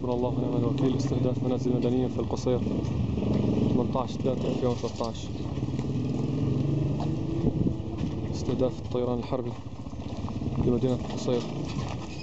حسبنا الله ونعم الوكيل. استهداف منازل مدنية في القصير 18/3/2013. استهداف الطيران الحربي لمدينة القصير.